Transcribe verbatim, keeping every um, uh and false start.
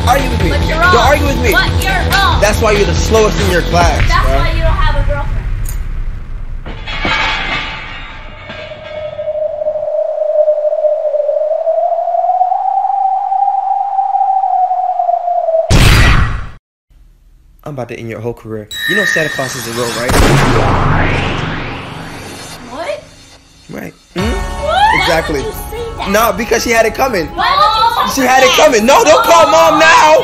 argue with me. But you're wrong. Don't argue with me. But you're wrong. That's why you're the slowest in your class. That's bro. why you don't have a girlfriend. I'm about to end your whole career. You know Santa Claus is real, right? What? Right. Mm-hmm. What? Exactly. Why would you say that? No, because she had it coming. Why would you She had it coming. No, don't call mom now.